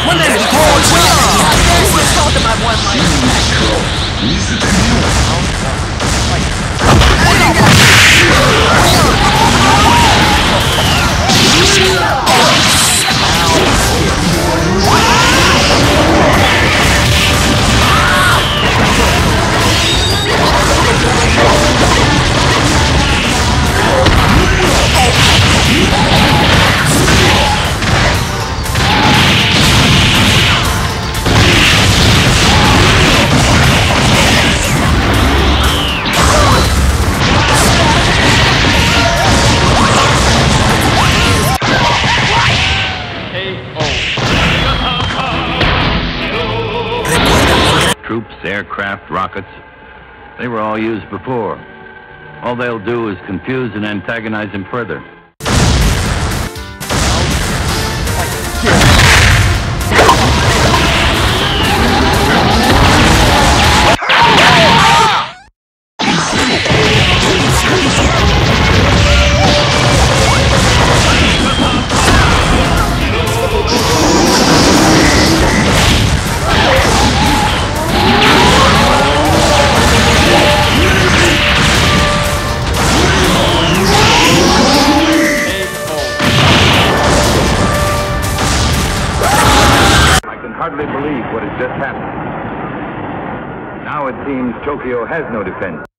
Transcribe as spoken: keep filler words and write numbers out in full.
Troops, aircraft, rockets, they were all used before. All they'll do is confuse and antagonize him further. Hardly believe what has just happened. Now it seems Tokyo has no defense.